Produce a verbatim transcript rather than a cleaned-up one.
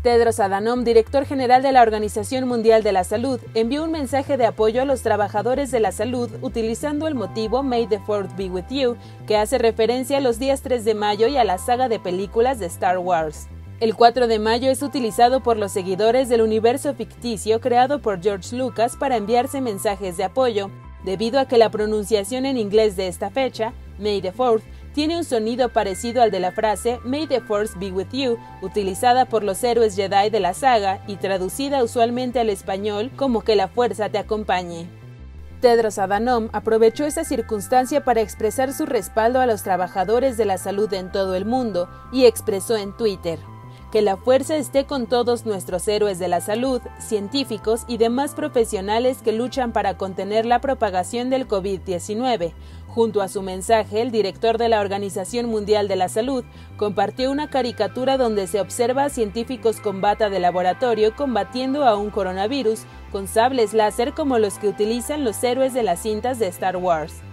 Tedros Adhanom, director general de la Organización Mundial de la Salud, envió un mensaje de apoyo a los trabajadores de la salud utilizando el motivo May the fourth be with you, que hace referencia a los días tres de mayo y a la saga de películas de Star Wars. El cuatro de mayo es utilizado por los seguidores del universo ficticio creado por George Lucas para enviarse mensajes de apoyo, debido a que la pronunciación en inglés de esta fecha, May the fourth, tiene un sonido parecido al de la frase May the Force be with you, utilizada por los héroes Jedi de la saga y traducida usualmente al español como que la fuerza te acompañe. Tedros Adhanom aprovechó esta circunstancia para expresar su respaldo a los trabajadores de la salud en todo el mundo y expresó en Twitter: que la fuerza esté con todos nuestros héroes de la salud, científicos y demás profesionales que luchan para contener la propagación del COVID diecinueve. Junto a su mensaje, el director de la Organización Mundial de la Salud compartió una caricatura donde se observa a científicos con bata de laboratorio combatiendo a un coronavirus con sables láser como los que utilizan los héroes de las cintas de Star Wars.